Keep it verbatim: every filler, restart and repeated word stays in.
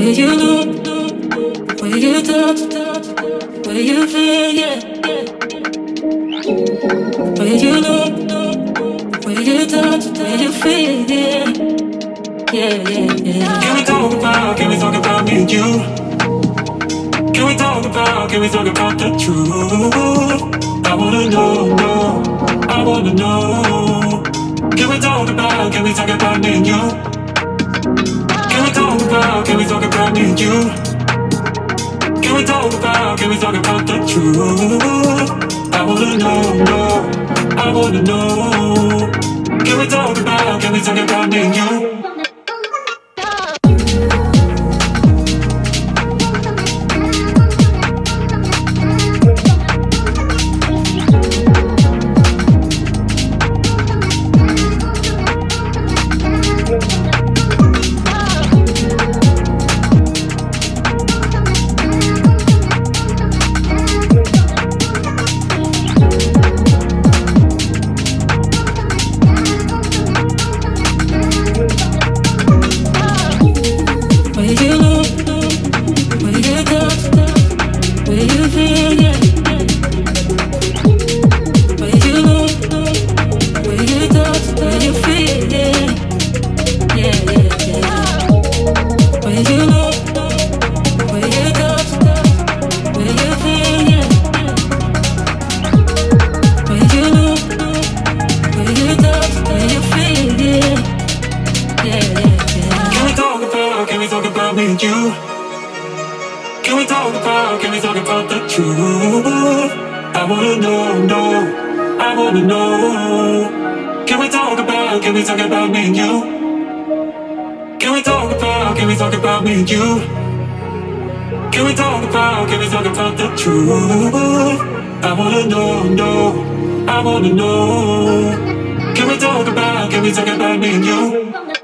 Will you look? Will you touch? Will you feel? Yeah. Will you look? Will you touch? Will you feel? Yeah. Yeah, yeah, yeah. Can we talk about? Can we talk about me and you? Can we talk about? Can we talk about the truth? I wanna know, know. I wanna know. Can we talk about? Can we talk about me and you? Can we talk about? Can we talk about me and you? Can we talk about? Can we talk about the truth? I wanna know, know. I wanna know. Can we talk about? Can we talk about me and you? Can we talk about me and you? Can we talk about, can we talk about me and you? Can we talk about, can we talk about the truth? I wanna know, know, I wanna know. Can we talk about, can we talk about me and you?